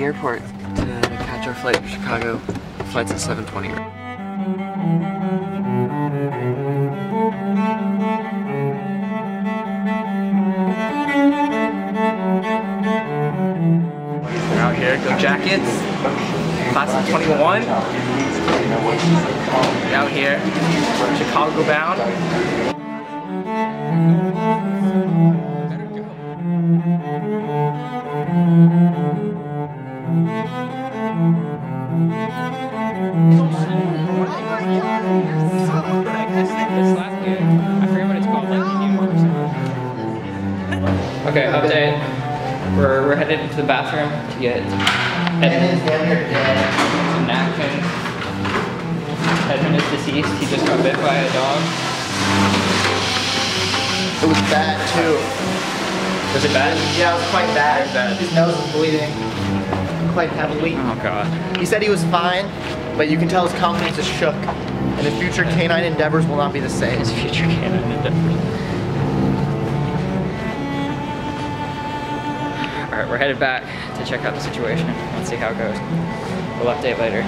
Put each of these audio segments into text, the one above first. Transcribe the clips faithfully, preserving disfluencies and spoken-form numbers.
airport to catch our flight to Chicago. The flight's at seven twenty. We're out here, go Jackets, class of twenty-one. We're out here, Chicago bound. Okay, update. We're, we're headed into the bathroom to get Edmund some napkins. Edmund is deceased. He just got bit by a dog. It was bad too. Was it bad? Yeah, it was quite bad. bad. His nose was bleeding quite heavily. Oh god. He said he was fine, but you can tell his confidence is shook. And his future canine endeavors will not be the same. His future canine endeavors. Alright, we're headed back to check out the situation. Let's see how it goes. We'll update later.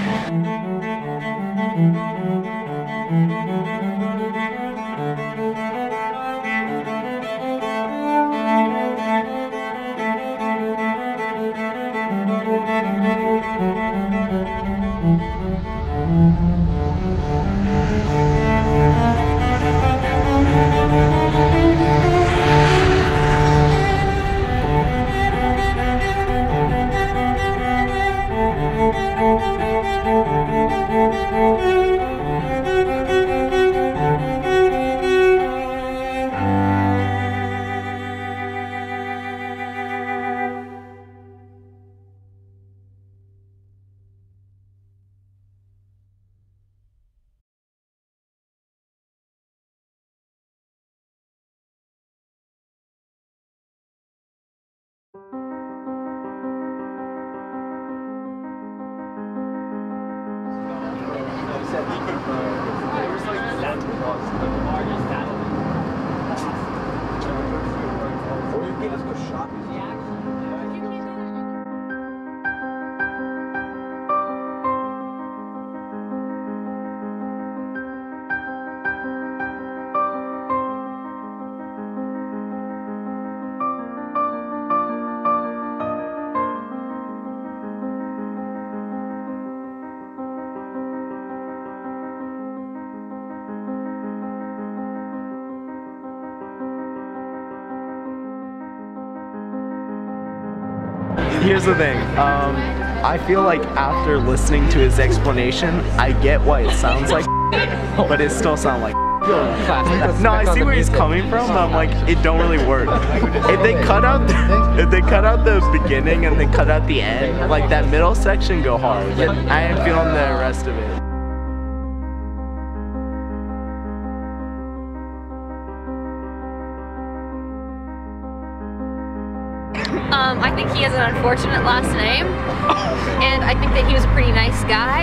Here's the thing, um, I feel like after listening to his explanation, I get what it sounds like, but it still sounds like no, I see where he's coming from, but I'm like, it don't really work. If they cut out the, if they cut out the beginning and they cut out the end, like that middle section go hard, but I ain't feeling the rest of it. Um, I think he has an unfortunate last name, and I think that he was a pretty nice guy.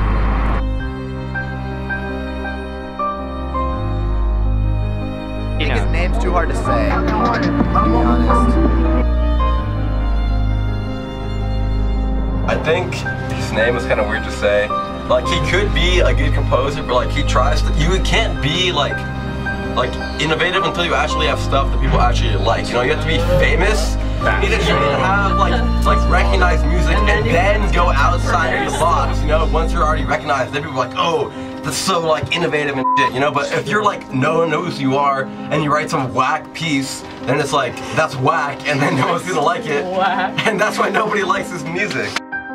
I think his name's too hard to say, to be honest. I think his name is kind of weird to say. Like, he could be a good composer, but like, he tries to, you can't be like, like innovative until you actually have stuff that people actually like. You know, you have to be famous. You need to try to have like like recognized music and then go outside of your box. You know, once you're already recognized, then people are like, oh, that's so like innovative and shit. You know, but if you're like no one knows who you are and you write some whack piece, then it's like that's whack, and then no one's gonna like it, and that's why nobody likes this music.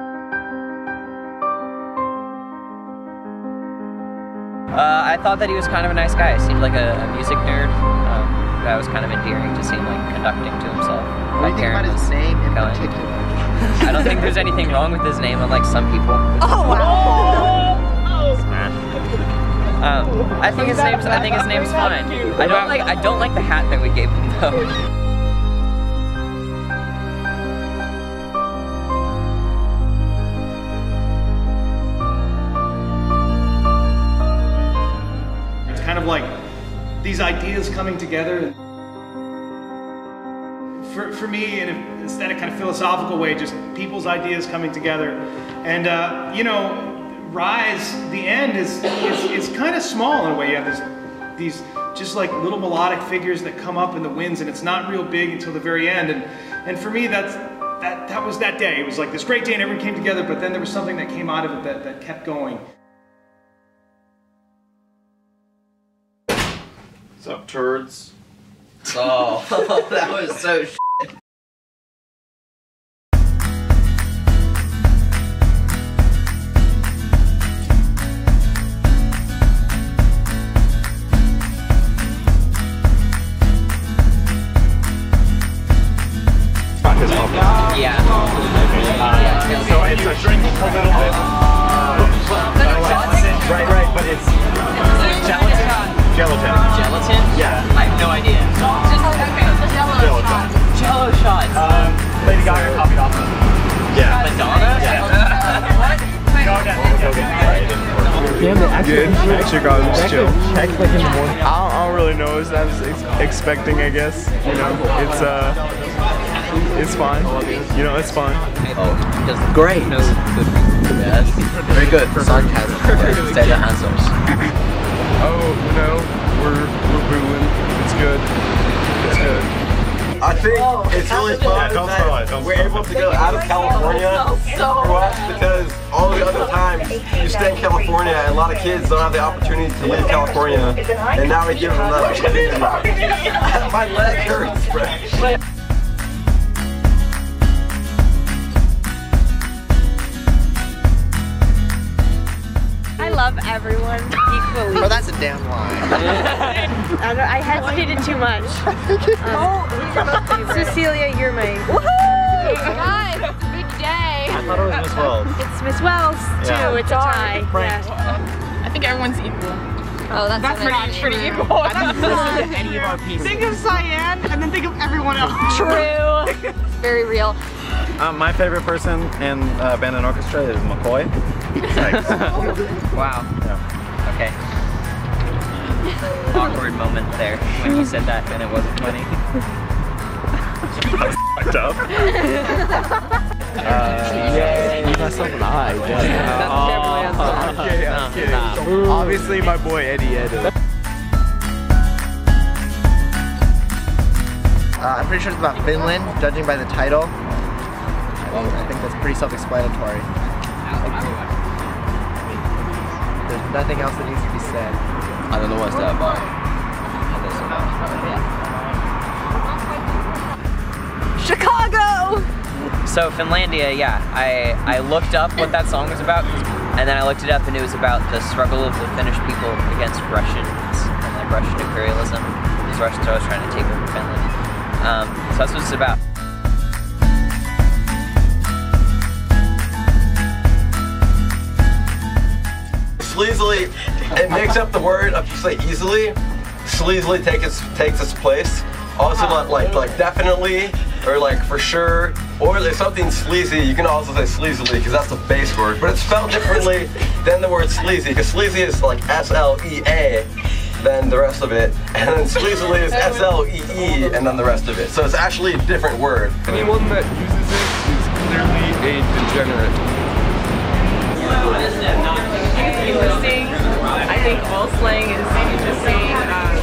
Uh, I thought that he was kind of a nice guy. He seemed like a, a music nerd. Um, that was kind of endearing to see him like conducting to himself. What do you think about his name in Kelly. particular? I don't think there's anything wrong with his name, unlike some people. Oh wow! Um, I think his name's. I think his name's fine. I don't like. I don't like the hat that we gave him though. Kind of like these ideas coming together. For, for me in an aesthetic kind of philosophical way, just people's ideas coming together. And uh, you know, Rise, the end is, is, is kind of small in a way. You have this, these just like little melodic figures that come up in the winds, and it's not real big until the very end. And, and for me, that's, that, that was that day. It was like this great day and everyone came together, but then there was something that came out of it that, that kept going. What's up, turds? Oh, that was so sh**. Yeah. Uh, so it's a drink a little bit. Uh, right, right, but it's gelatin. Gelatin. Gelatin? Yeah. I have no idea. Just okay, jello shots. Jello shots. Um, Lady Gaga copied off of them. Yeah. Madonna? Yeah. What? Good. Actually, God, just chill. I don't, I don't really know what I was ex expecting, I guess. You know, it's uh, it's fine. You know, it's fine. Oh, great. Yes. Very good. Sarcasm. Say the answers. Oh, no, we're, we're booing. It's good. It's good. I think it's really fun Don't that smell it, don't we're smell able to go out of California for us, because all the other times you stay in California and a lot of kids don't have the opportunity to leave California, and now we give them that opportunity. My leg hurts, bro. I love everyone equally. Oh, that's a damn lie. I, don't, I hesitated too much. Um, Cecilia, you're my woohoo! Guys, it's a big day. I thought it was Miss Wells. It's Miss Wells too. Yeah. It's a tie. Yeah. I think everyone's equal. Oh, that's, That's pretty, pretty equal. I didn't listen to any of our pieces. Think of Cyan and then think of everyone else. True. Very real. Um, my favorite person in uh, band and orchestra is McCoy. Thanks. Wow. Yeah. Okay. Awkward moment there when you said that and it wasn't funny. Fucked up. uh, yeah, you messed up an eye. That's Oh, okay, I'm kidding. Nah. Obviously, my boy Eddie Ed. Uh, I'm pretty sure it's about Finland, judging by the title. I think, I think that's pretty self-explanatory. There's nothing else that needs to be said. I don't know what's that about. Chicago! So Finlandia, yeah, I, I looked up what that song was about, and then I looked it up and it was about the struggle of the Finnish people against Russians and like Russian imperialism. These Russians are always trying to take over Finland. Um, so that's what it's about. Sleazily, it makes up the word if you say easily. Sleazily take its, takes its place. Also like, like like definitely or like for sure, or if there's something sleazy, you can also say sleazily because that's the base word, but it's spelled differently than the word sleazy, because sleazy is like S L E A than the rest of it, and then sleazily is S L E E and then the rest of it. So it's actually a different word. Anyone that uses it is clearly a degenerate. Interesting. I think all slang is interesting. Um,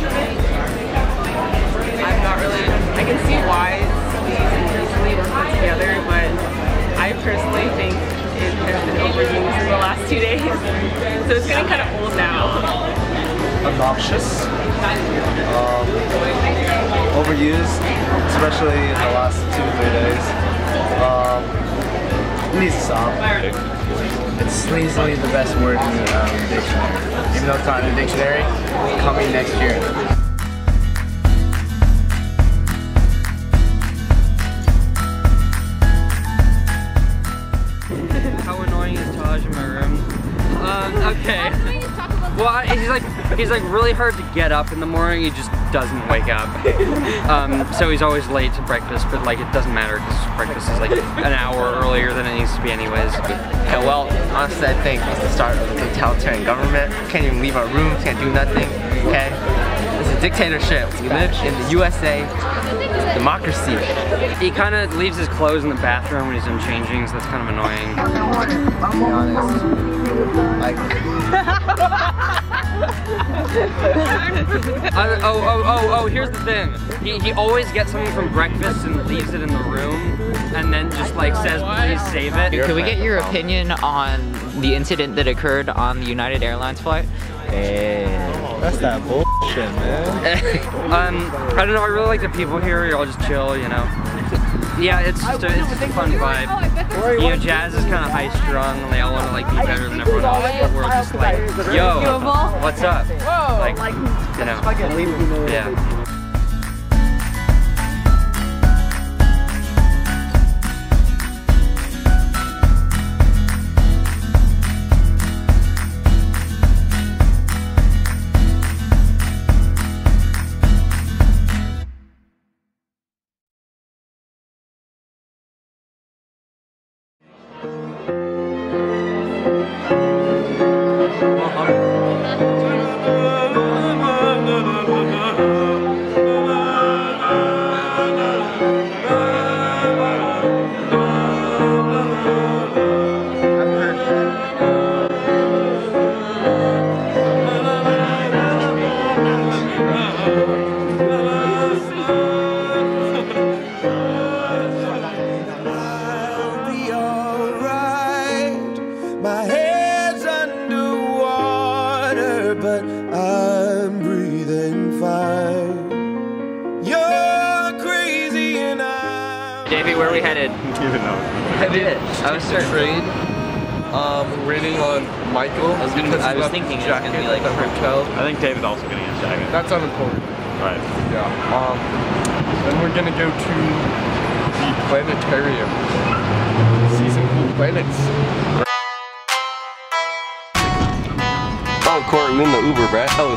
I'm not really, I can see why these usually were put together, but I personally think it has been overused in the last two days. So it's getting kind of old now. Obnoxious. Um, overused, especially in the last two to three days. Um, it needs to stop. It's sleazily the best word in the um, dictionary. Even though it's not in the dictionary, it's coming next year. How annoying is Taj in my room? Um, okay. Well, I, he's like he's like really hard to get up in the morning. He just doesn't wake up. Um, so he's always late to breakfast, but like it doesn't matter because breakfast is like an hour earlier than it needs to be anyways. Yeah, well, honestly, I think it's the start of a totalitarian government. Can't even leave our rooms, can't do nothing. Okay, it's a dictatorship. We live in the U S A. Democracy. He kind of leaves his clothes in the bathroom when he's done changing, so that's kind of annoying. To be honest, like. uh, oh, oh, oh, oh, here's the thing. He, he always gets something from breakfast and leaves it in the room, and then just like says, please save it. Could we get your opinion on the incident that occurred on the United Airlines flight? Hey, that's that bullshit, man. um, I don't know, I really like the people here, you're all just chill, you know. Yeah, it's just a, it's just a fun vibe. You know, jazz is kind of high-strung, and they all want to like be better than everyone else, but we're just like, yo, what's up? Like, you know, yeah. Where are we headed? Even know. I did. I was certain. Train. Um, waiting on Michael. I was gonna. I was thinking it was gonna be like at the hotel. I think David's also gonna get a jacket. That's unimportant. Right. Yeah. Um. Then we're gonna go to the planetarium. See some cool planets. Oh, Corey, we in the Uber, bruh. Oh.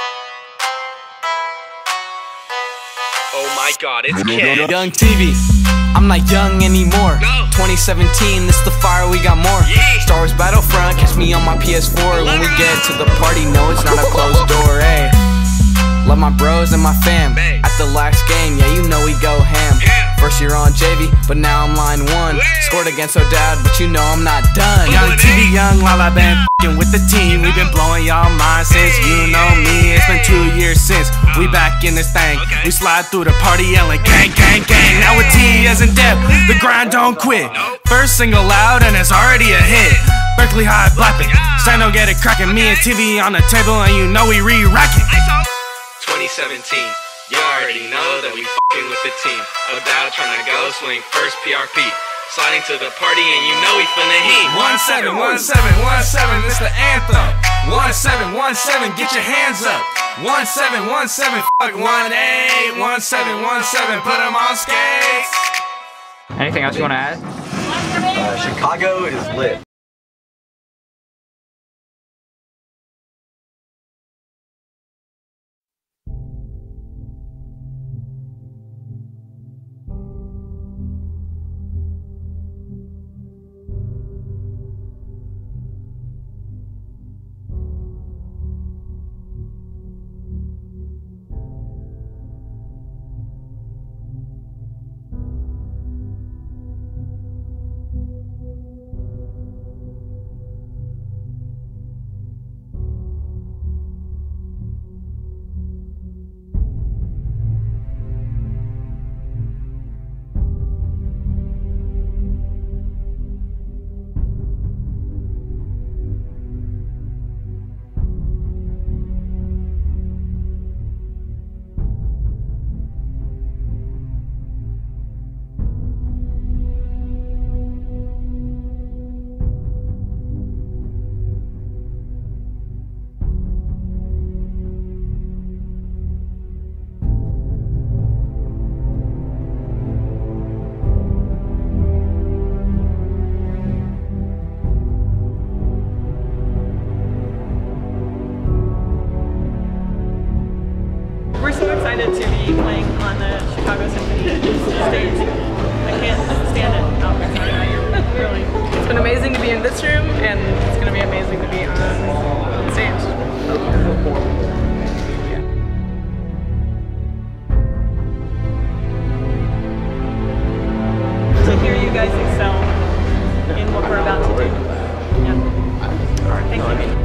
Oh my God, it's Kid. Young T V. I'm not young anymore. No. twenty seventeen, this the fire, we got more. Yeah. Star Wars Battlefront, catch me on my P S four. When we get to the party, no, it's not a closed door, ayy. Love my bros and my fam. Hey. At the last game, yeah, you know we go ham. Yeah. First year on J V, but now I'm line one. Hey. Scored against O'Dowd, but you know I'm not done. Young T V, young Lala, been f***ing with the team. We been blowing y'all minds since you know me. It's been two years since we back in this thing. We slide through the party yelling gang, gang, gang. Now with T as in depth, the grind don't quit. First single out and it's already a hit. Berkeley high blapping, Stano get it cracking. Me and T V on the table and you know we re-racking. twenty seventeen, you already know that we f***ing with the team. O'Dowd tryna go swing first P R P. Sliding to the party and you know we finna heat. One seven, one seven, one seven, this the anthem. One seven, one seven, get your hands up. One seven, one seven, fuck one eight. One seven, one seven, put them on skates. Anything else you wanna add? Uh, Chicago is lit. guys excel in what we're about to do. Yeah. All right, thank you.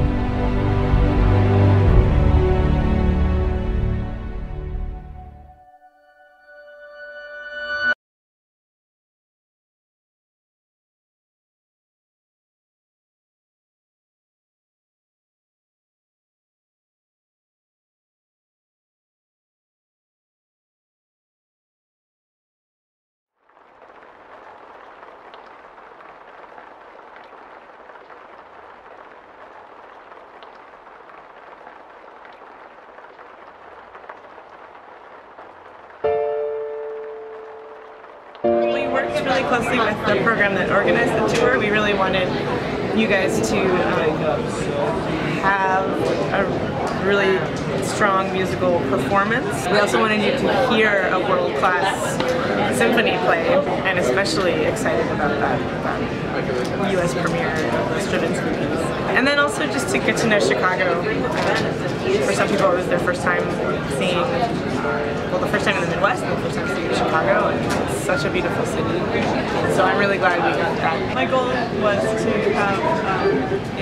We worked really closely with the program that organized the tour. We really wanted you guys to um, have a really strong musical performance. We also wanted you to hear a world-class symphony play, and especially excited about that, that U S premiere of Stravinsky piece. And then also just to get to know Chicago. For some people it was their first time seeing, well, the first time in the Midwest and the first time seeing Chicago, and it's such a beautiful city. So I'm really glad we got that. My goal was to have um,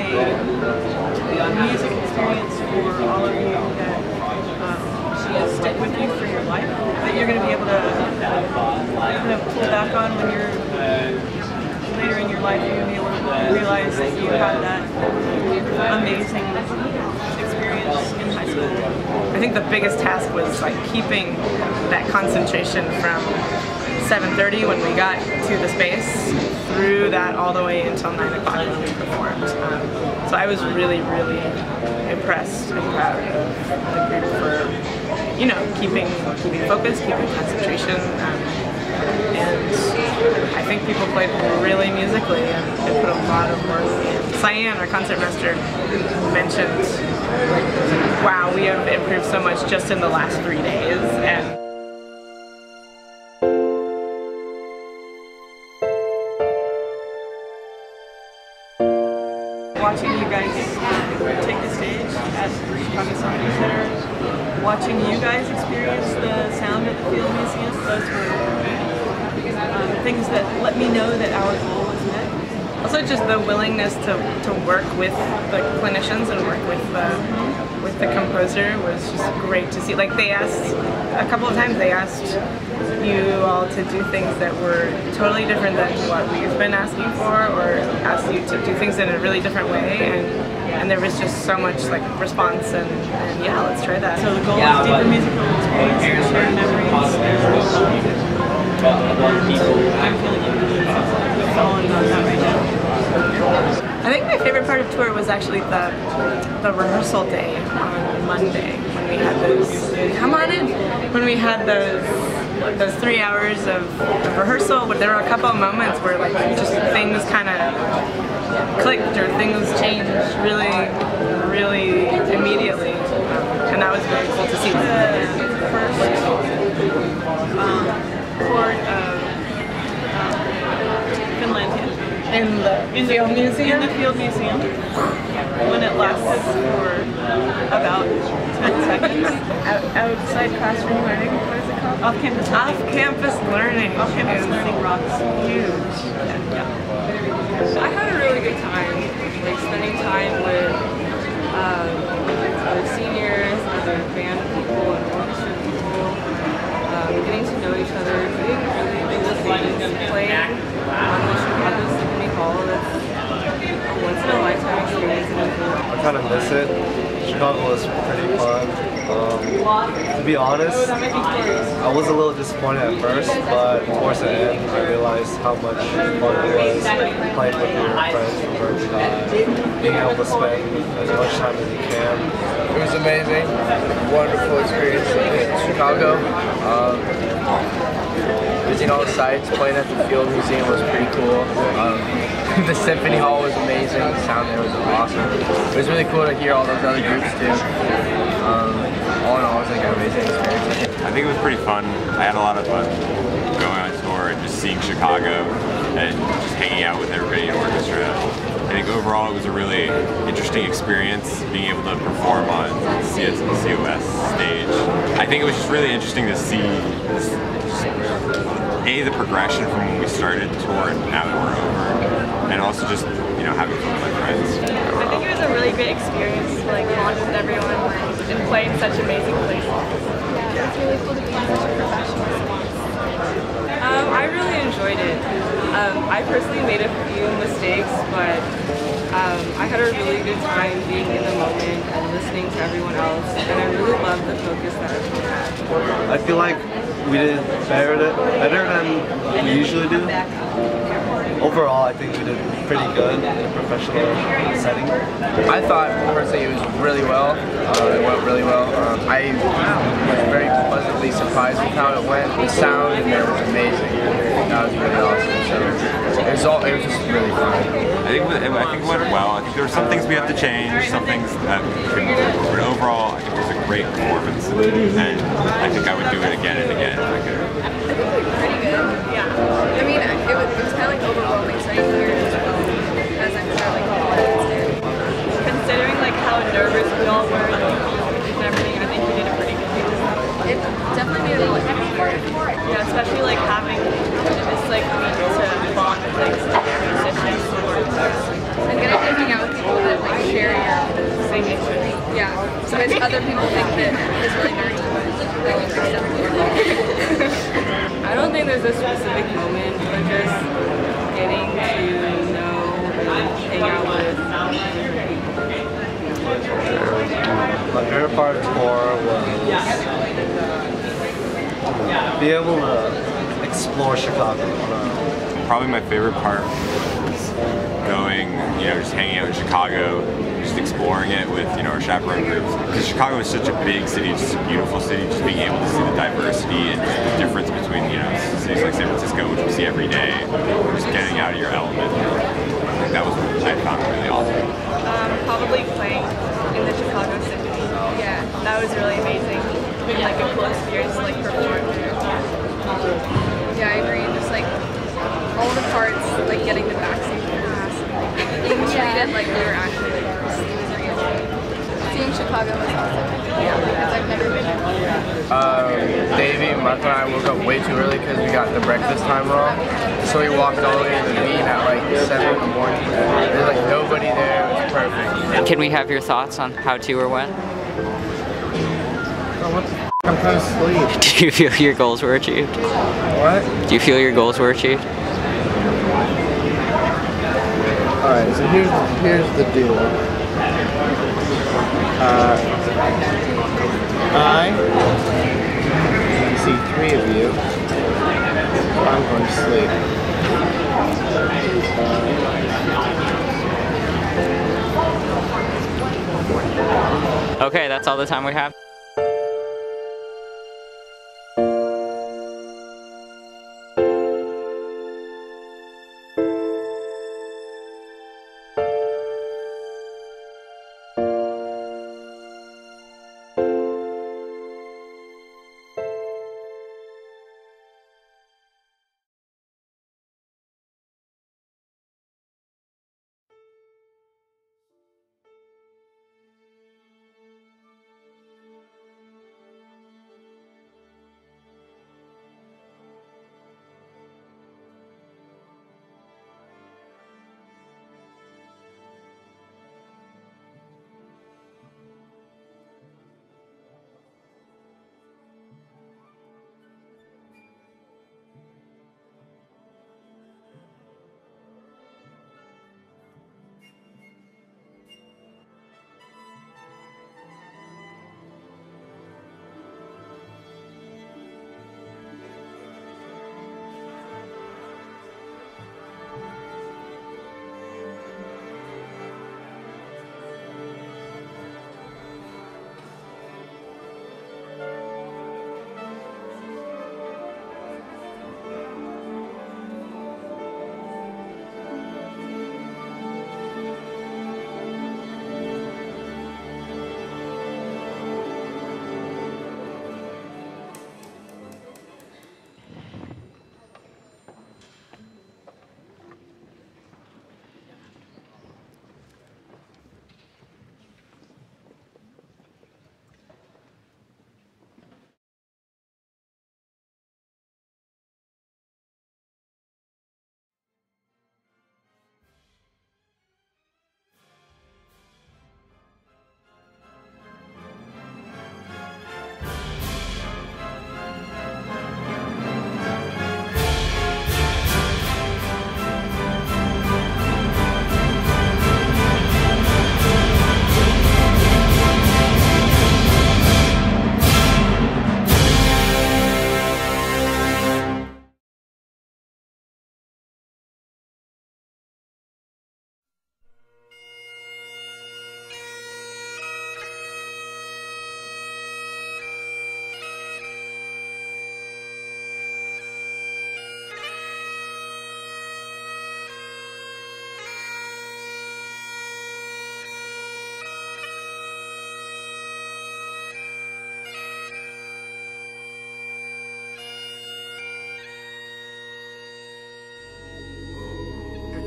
a music experience for all of you that um, stick with you for your life, that you're going to be able to kind of pull back on when you're later in your life. You're going to be able to realize that you had that amazing experience in high school. I think the biggest task was like keeping that concentration from seven thirty when we got to the space through that all the way until nine o'clock when we performed. Um, so I was really, really impressed and proud of the group for, you know, keeping keeping focus, keeping concentration. Um, and I think people played really musically and they put a lot of work in. Cyan, our concertmaster, mentioned, wow, we have improved so much just in the last three days. And watching you guys take the stage at Chicago Symphony Center, watching you guys experience the sound at the Field Museum, those were um, things that let me know that our goal was met. Also just the willingness to, to work with the clinicians and work with the, with the composer was just great to see. Like they asked, a couple of times they asked you all to do things that were totally different than what we've been asking for, or asked you to do things in a really different way, and and there was just so much like response, and, and yeah, let's try that. So the goal yeah, is deeper musical experience and shared memories, and I'm feeling solid about that right now. I think my favorite part of tour was actually the the rehearsal day on Monday when we had those. Come on in. When we had those those three hours of, of rehearsal, but there were a couple of moments where like just things kind of clicked or things changed really, really immediately, and that was very cool to see. The first um, chord of um, Finlandia. In the in Field the, Museum? In the Field Museum. When it lasts for about ten seconds. Out, outside classroom learning, what is it called? Off-campus learning. Off-campus learning. Off-campus learning rocks. Huge. Yeah. yeah. I had a really good time, like spending time with um, other seniors, other band people, and orchestra people, um, getting to know each other, doing really cool things, playing on the Chicago Symphony Hall. That's a once in a lifetime experience. I kind of miss it. Chicago was pretty fun. Um, to be honest, I was a little disappointed at first, but towards the end, I realized how much fun it was playing with your friends from Berkeley, being able to spend as much time as you can. It was amazing, wonderful experience in Chicago. Um, visiting all the sites, playing at the Field Museum was pretty cool. Um, the Symphony Hall was amazing, the sound there was awesome. It was really cool to hear all those other groups too. Um, all in all, it was like an amazing experience. I think it was pretty fun. I had a lot of fun going on tour and just seeing Chicago and just hanging out with everybody in orchestra. I think overall it was a really interesting experience being able to perform on C S C O S stage. I think it was just really interesting to see this just A, the progression from when we started the tour and now that we're over, and also just, you know, having fun with my friends. I think it was a really great experience to like bond with everyone and play in such amazing places. Yeah, it's really cool to be in such a professional space. Um, I really enjoyed it. Um, I personally made a few mistakes, but um, I had a really good time being in the moment and listening to everyone else, and I really loved the focus that everyone had. I feel like we did better, better than we usually do. Overall, I think we did pretty good in a professional setting. I thought personally it was really well. Uh, it went really well. Um, I was very pleasantly surprised with how it went. The sound in there was amazing. That was really awesome. So it was all. It was just really fun. I think it, I think it went well. I think there were some things we have to change, some things that we could improve. But overall, I think it was a great performance, and I think I would do it again and again if I could. Pretty good. Yeah. I mean, it was, it was kind of like overwhelming starting here as well, as I'm sure like all of us did. Considering like how nervous we all were and everything, I think we did a pretty good job. It definitely made it a lot easier. Yeah, especially like having this like week to bond with like musicians and getting to hang out with people that like share your same interests. Yeah. So as other people think that it's really nerdy, but no one's accepting. I don't think there's a specific moment, but just getting to know and hang out with My favorite part of the tour was be able to explore Chicago. Probably my favorite part was going, you know, just hanging out in Chicago, just exploring it with, you know, our chaperone groups. Because Chicago is such a big city, just a beautiful city, just being able to see the diversity and the difference between, you know, cities like San Francisco, which we see every day, just getting out of your element. I think that was what I found really awesome. um, probably playing in the Chicago Symphony. Yeah, that was really amazing. It's been like a cool experience to like perform there. Yeah, I agree. Just like all the parts, like getting the backstage pass, and being treated like we were actually like real. Seeing Chicago was awesome. Yeah, because I've never been there. Um, Davey, Mark and I woke up way too early because we got the breakfast time wrong. So we walked all the way to the meet at like seven in the morning. There's like nobody there. It was perfect. Can we have your thoughts on how tour went? Oh, what the f I'm kind of asleep. Do you feel your goals were achieved? What? Do you feel your goals were achieved? Alright, so here's here's the deal. Uh, I see three of you. I'm going to sleep. Okay, that's all the time we have.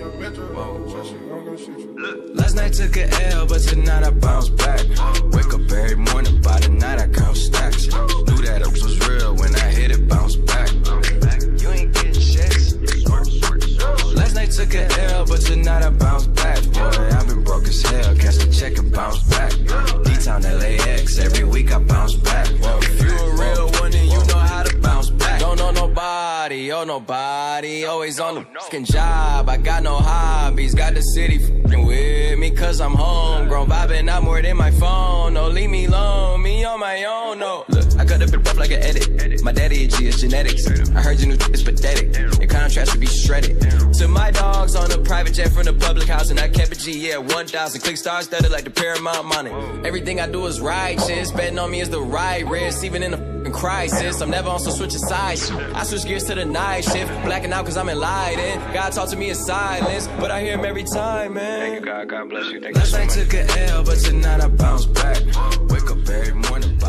Last night took a L, but tonight I bounce back. Wake up every morning, by the night I count stacks. Knew that it was real when I hit it, bounce back. You ain't getting shit. Last night took a L, but tonight I bounce back. Boy, I've been broke as hell, catch the check and bounce back. D-Town L A X, every week I bounce back. Whoa, if you a real one, then you know how to bounce back. Don't know nobody, oh nobody, always on the fucking job. I got no hobbies, got the city fucking with me, cause I'm homegrown, vibing out more than my phone. No, leave me alone, me on my own, no. Look, I cut up it rough like an edit. My daddy a G, it's genetics. I heard your new is pathetic. Your contrast should be shredded. To my dogs on a private jet from the public house, and I kept a G, yeah, one thousand. Click stars studded like the Paramount money. Everything I do is righteous. Betting on me is the right risk, even in a f***ing crisis. I'm never on some switching sides. I switch gears to the night shift, blacking out cause I'm enlightened. God talk to me in silence, but I hear him every time, man. Thank you, God. God bless you. Thank Last you so night much. Took a L, but tonight I bounce back. Wake up every morning.